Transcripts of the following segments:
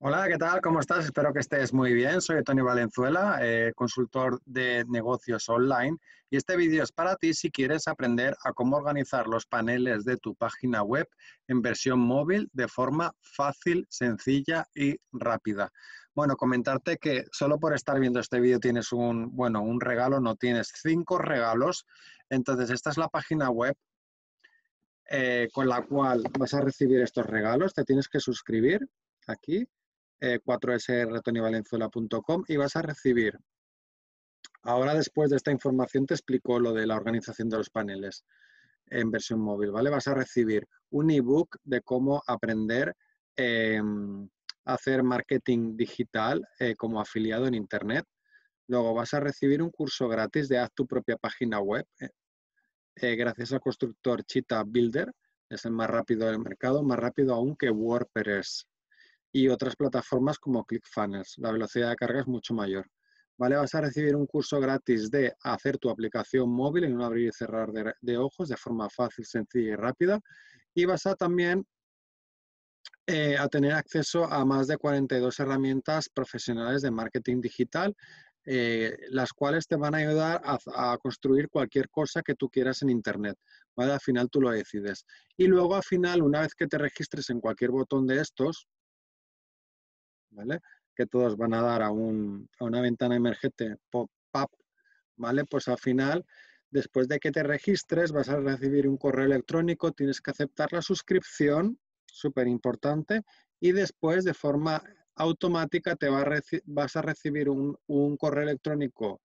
Hola, ¿qué tal? ¿Cómo estás? Espero que estés muy bien. Soy Tony Valenzuela, consultor de negocios online, y este vídeo es para ti si quieres aprender a cómo organizar los paneles de tu página web en versión móvil de forma fácil, sencilla y rápida. Bueno, comentarte que solo por estar viendo este vídeo tienes un regalo, no tienes 5 regalos. Entonces, esta es la página web con la cual vas a recibir estos regalos. Te tienes que suscribir aquí 4srtonyvalenzuela.com y vas a recibir, ahora después de esta información te explico lo de la organización de los paneles en versión móvil, ¿vale? Vas a recibir un ebook de cómo aprender a hacer marketing digital como afiliado en Internet. Luego vas a recibir un curso gratis de haz tu propia página web gracias al constructor Cheetah Builder. Es el más rápido del mercado, más rápido aún que WordPress y otras plataformas como ClickFunnels. La velocidad de carga es mucho mayor. ¿Vale? Vas a recibir un curso gratis de hacer tu aplicación móvil en un abrir y cerrar de ojos de forma fácil, sencilla y rápida. Y vas a también a tener acceso a más de 42 herramientas profesionales de marketing digital, las cuales te van a ayudar a construir cualquier cosa que tú quieras en Internet. ¿Vale? Al final tú lo decides. Y luego al final, una vez que te registres en cualquier botón de estos, ¿vale? Que todos van a dar a una ventana emergente pop-up, ¿vale? Pues al final, después de que te registres, vas a recibir un correo electrónico, tienes que aceptar la suscripción, súper importante, y después de forma automática vas a recibir un correo electrónico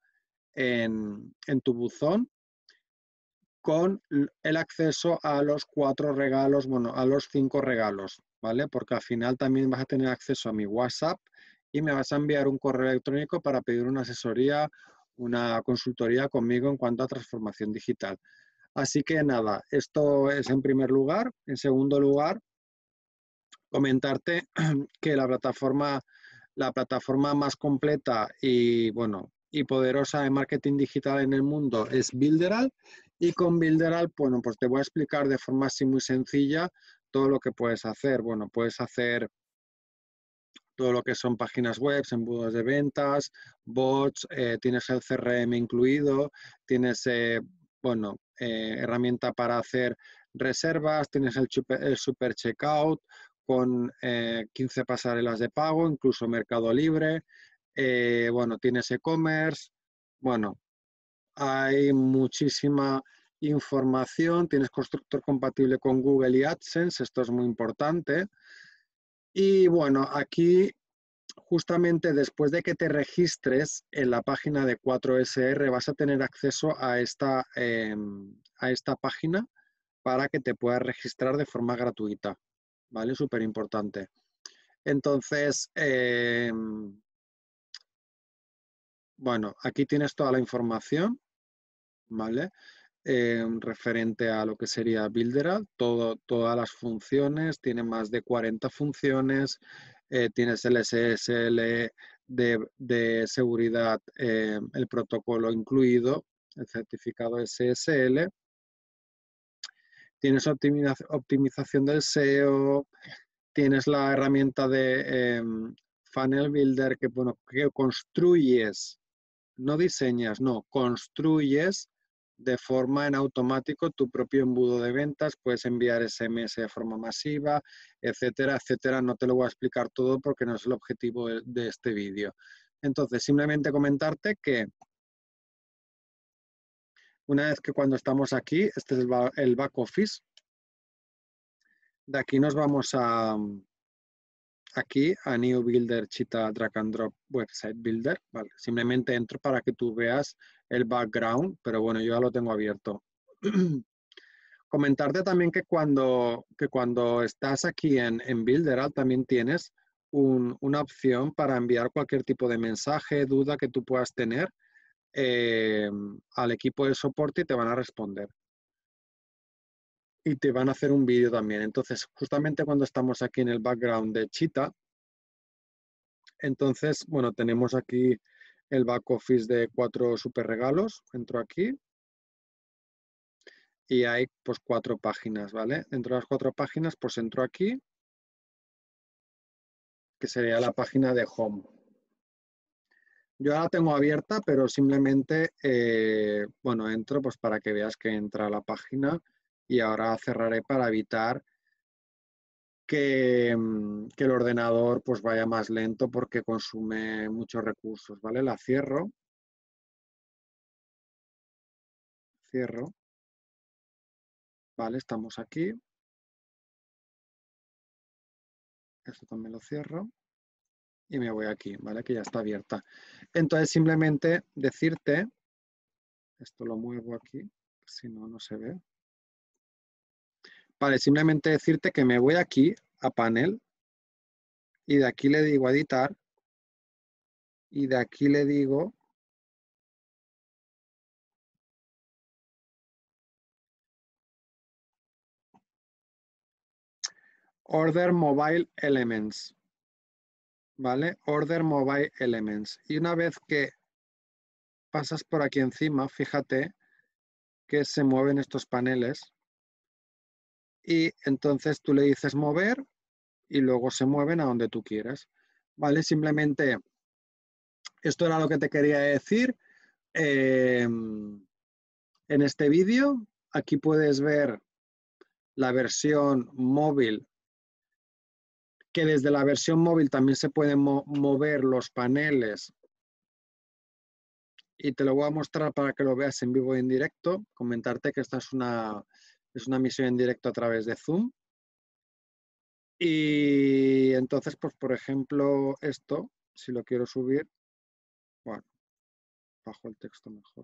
en tu buzón con el acceso a los 4 regalos, bueno, a los 5 regalos, ¿vale? Porque al final también vas a tener acceso a mi WhatsApp y me vas a enviar un correo electrónico para pedir una asesoría, una consultoría conmigo en cuanto a transformación digital. Así que nada, esto es en primer lugar. En segundo lugar, comentarte que la plataforma más completa y, bueno, y poderosa de marketing digital en el mundo es Builderall. Y con Builderall, bueno, pues te voy a explicar de forma así muy sencilla todo lo que puedes hacer. Bueno, puedes hacer todo lo que son páginas web, embudos de ventas, bots, tienes el CRM incluido, tienes, herramienta para hacer reservas, tienes el super checkout con 15 pasarelas de pago, incluso Mercado Libre, tienes e-commerce, bueno, hay muchísima información, tienes constructor compatible con Google y AdSense, esto es muy importante. Y bueno, aquí justamente después de que te registres en la página de 4SR vas a tener acceso a esta página para que te puedas registrar de forma gratuita, ¿vale? Súper importante. Entonces, bueno, aquí tienes toda la información, ¿vale? Referente a lo que sería Builderall, todas las funciones, tiene más de 40 funciones, tienes el SSL de seguridad, el protocolo incluido, el certificado SSL, tienes optimización del SEO, tienes la herramienta de Funnel Builder que construyes, no diseñas, no, construyes de forma en automático tu propio embudo de ventas, puedes enviar SMS de forma masiva, etcétera, etcétera. No te lo voy a explicar todo porque no es el objetivo de este vídeo. Entonces, simplemente comentarte que una vez que cuando estamos aquí, este es el back office, de aquí nos vamos aquí a New Builder Cheetah Drag and Drop Website Builder. Vale. Simplemente entro para que tú veas el background, pero bueno, yo ya lo tengo abierto. Comentarte también que cuando estás aquí en Builderall también tienes una opción para enviar cualquier tipo de mensaje, duda que tú puedas tener al equipo de soporte y te van a responder. Y te van a hacer un vídeo también. Entonces, justamente cuando estamos aquí en el background de Cheetah, entonces, bueno, tenemos aquí el back office de 4 super regalos. Entro aquí y hay pues 4 páginas, ¿vale? Dentro de las 4 páginas, pues entro aquí que sería la página de Home. Yo ahora la tengo abierta, pero simplemente, bueno, entro pues para que veas que entra a la página y ahora cerraré para evitar que el ordenador pues vaya más lento porque consume muchos recursos, ¿vale? La cierro. Cierro. Vale, estamos aquí. Esto también lo cierro. Y me voy aquí, ¿vale? Que ya está abierta. Entonces simplemente decirte, esto lo muevo aquí, si no, no se ve. Vale, simplemente decirte que me voy aquí a panel y de aquí le digo a editar y de aquí le digo Order Mobile Elements, ¿vale? Order Mobile Elements. Y una vez que pasas por aquí encima, fíjate que se mueven estos paneles y entonces tú le dices mover y luego se mueven a donde tú quieras, ¿vale? Simplemente esto era lo que te quería decir en este vídeo. Aquí puedes ver la versión móvil, que desde la versión móvil también se pueden mover los paneles y te lo voy a mostrar para que lo veas en vivo y en directo. Comentarte que esta es una misión en directo a través de Zoom. Y entonces, pues por ejemplo, esto, si lo quiero subir, bueno, bajo el texto mejor.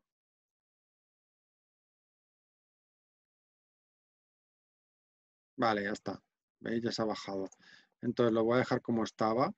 Vale, ya está. ¿Veis? Ya se ha bajado. Entonces lo voy a dejar como estaba.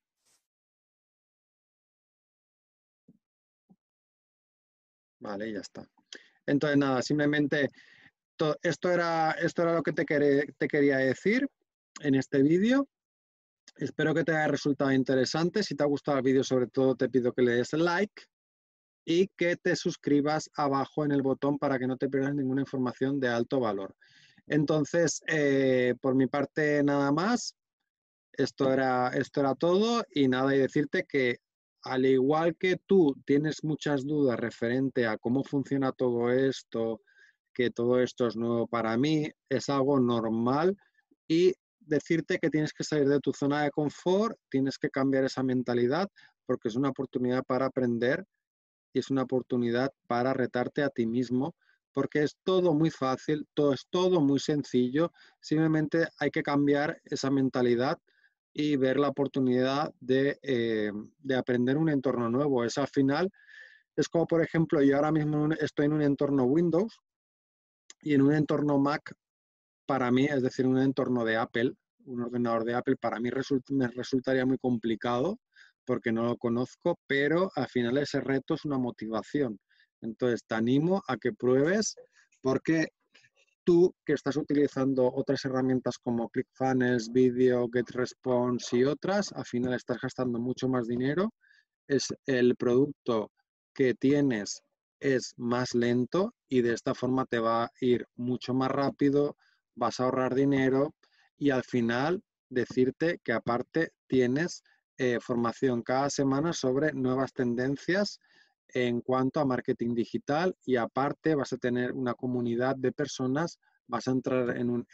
Vale, ya está. Entonces nada, simplemente esto era lo que te quería decir en este vídeo. Espero que te haya resultado interesante. Si te ha gustado el vídeo, sobre todo te pido que le des like y que te suscribas abajo en el botón para que no te pierdas ninguna información de alto valor. Entonces, por mi parte nada más. Esto era todo y nada, y decirte que al igual que tú tienes muchas dudas referente a cómo funciona todo esto, que todo esto es nuevo para mí, es algo normal y decirte que tienes que salir de tu zona de confort, tienes que cambiar esa mentalidad porque es una oportunidad para aprender y es una oportunidad para retarte a ti mismo porque es todo muy fácil, todo es todo muy sencillo, simplemente hay que cambiar esa mentalidad y ver la oportunidad de aprender un entorno nuevo. Es al final, es como por ejemplo, yo ahora mismo estoy en un entorno Windows y en un entorno Mac, para mí, es decir, un entorno de Apple, un ordenador de Apple, para mí me resultaría muy complicado porque no lo conozco, pero al final ese reto es una motivación. Entonces te animo a que pruebes porque tú que estás utilizando otras herramientas como ClickFunnels, Video, GetResponse y otras, al final estás gastando mucho más dinero. Es el producto que tienes es más lento y de esta forma te va a ir mucho más rápido, vas a ahorrar dinero y al final decirte que aparte tienes formación cada semana sobre nuevas tendencias en cuanto a marketing digital y aparte vas a tener una comunidad de personas, vas a entrar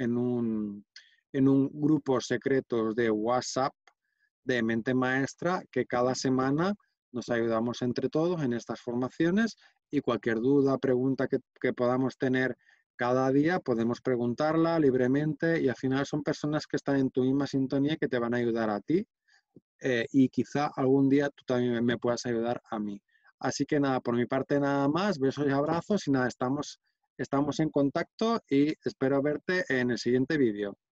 en un grupo secreto de WhatsApp de mente maestra que cada semana nos ayudamos entre todos en estas formaciones y cualquier duda, pregunta que podamos tener cada día, podemos preguntarla libremente y al final son personas que están en tu misma sintonía y que te van a ayudar a ti y quizá algún día tú también me puedas ayudar a mí. Así que nada, por mi parte nada más, besos y abrazos y nada, estamos en contacto y espero verte en el siguiente vídeo.